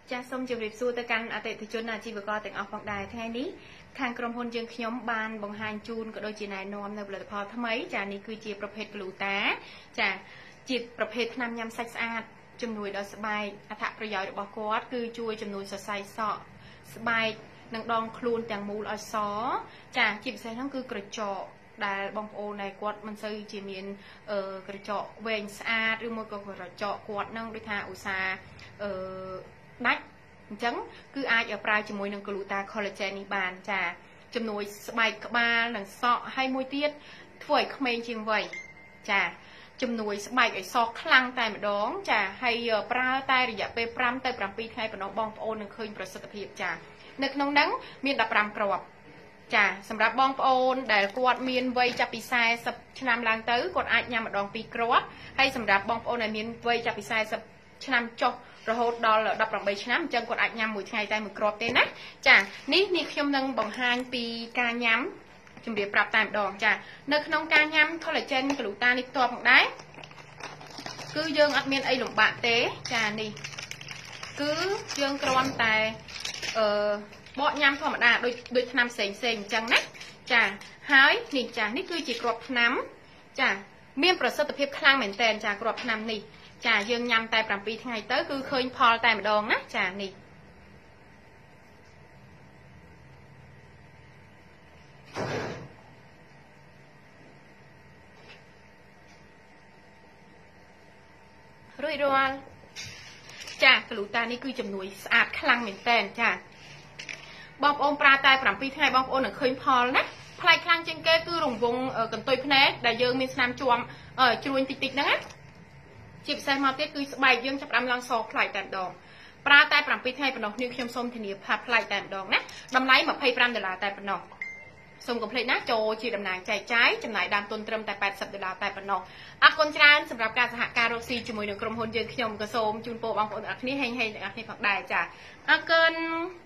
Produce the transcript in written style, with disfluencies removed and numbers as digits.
ចាសសូមជម្រាបសួរទៅកាន់អតិថិជនអាជីវករទាំងអស់ផងដែរថ្ងៃនេះខាងក្រុមហ៊ុនយើងខ្ញុំបានបង្ហាញជូនក៏ដូចជាណែនាំនៅផលិតផលថ្មីចានេះគឺជាប្រភេទក្លូតាចាជាប្រភេទថ្នាំញ៉ាំសាច់ស្អាតជំនួយដល់ស្បែកអត្ថប្រយោជន៍របស់គាត់គឺជួយជំនួយសរសៃសក់ស្បែកនិងដងខ្លួនទាំងមូលឲ្យសចាជាពិសេសហ្នឹងគឺក្រចកដែលបងប្អូនដែលគាត់មិនសូវជាមានក្រចកវែងស្អាតឬមួយក៏ក្រចកគាត់នឹងដូចថាឧស្សាហ៍ដាច់អញ្ចឹងគឺអាចប្រើជាមួយនឹង Gluta Collagen នេះបានចាជំនួយស្បែកក្បាលនិងសក់ហើយមួយទៀតធ្វើឲ្យក្មេងជាងវ័យចាជំនួយស្បែកឲ្យសខ្លាំងតែម្ដងចាហើយប្រើតែរយៈពេល5 ទៅ 7 ថ្ងៃប៉ុណ្ណោះបងប្អូននឹងឃើញប្រសិទ្ធភាពចានៅក្នុងហ្នឹងមាន15គ្រាប់ចាសម្រាប់បងប្អូនដែលគាត់មានវ័យចាប់ពី40ឆ្នាំឡើងទៅគាត់អាចញ៉ាំម្ដង2គ្រាប់ហើយសម្រាប់បងប្អូនដែលមានវ័យចាប់ពី40ឆ្នាំចុះរហូតដល់18ឆ្នាំអញ្ចឹងគាត់អាចញ៉ាំមួយថ្ងៃតែមួយគ្រាប់ទេណាចានេះខ្ញុំនឹងបង្ហាញពីការញ៉ាំជំរាបប្រាប់តែម្ដងចានៅក្នុងការញ៉ាំ collagen Gluta នេះផ្ទាល់ផងដែរគឺយើងអត់មានអីលំបាកទេចានេះគឺយើងគ្រាន់តែបកញ៉ាំធម្មតាដូចថ្នាំផ្សេងអញ្ចឹងណាចាហើយនេះចានេះគឺជាគ្រាប់ថ្នាំចាមានប្រសិទ្ធភាពខ្លាំងមែនតើចាគ្រាប់ថ្នាំនេះចាយើងញ៉ាំតែ7ថ្ងៃទៅគឺឃើញផលតែម្ដងណាចានេះរួចរាល់ចាGlutaនេះគឺជំនួយស្អាតខ្លាំងមែនតើចាបងប្អូនប្រើតែ7ថ្ងៃបងប្អូននឹងឃើញផលណាផ្លែខ្លាំងជាងគេគឺរង្វង់កន្ទុយភ្នែកដែលយើងមានស្នាមជួមជ្រួញតិចហ្នឹងណាជាពិសេសមកទៀតគឺស្បែកយើងចាប់ផ្ដើមឡើងសខ្លាយតែម្ដងប្រើតែ7ថ្ងៃប៉ុណ្ណោះខ្ញុំសូមធានាថាផ្លែតែម្ដងណាតម្លៃ$25តែប៉ុណ្ណោះសូមកុំភ្លេចណាចូលជាតំណាងចែកចាយចំណាយដើមទុនត្រឹមតែ$80តែប៉ុណ្ណោះអរគុណច្រើនសម្រាប់ការសហការរកស៊ីជាមួយនឹងក្រុមហ៊ុនយើងខ្ញុំក៏សូមជូនពរបងប្អូនទាំងអស់គ្នាហេងទាំងអស់គ្នាផងដែរចាអរគុណ